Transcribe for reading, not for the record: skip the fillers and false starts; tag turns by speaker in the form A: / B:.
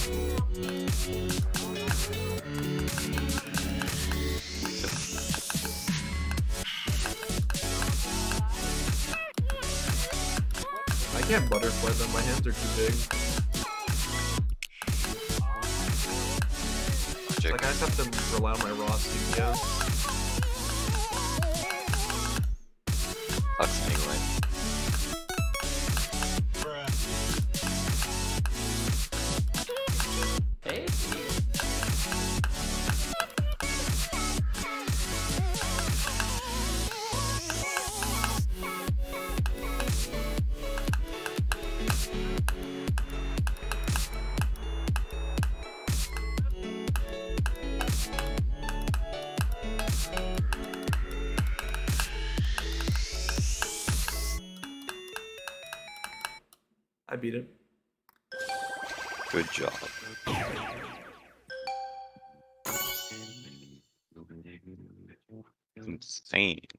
A: I can't butterfly them, my hands are too big. Like I just have to rely on my raw CPS.
B: Sucks anyway.
C: Hey.
A: I beat it.
B: Good job. Insane.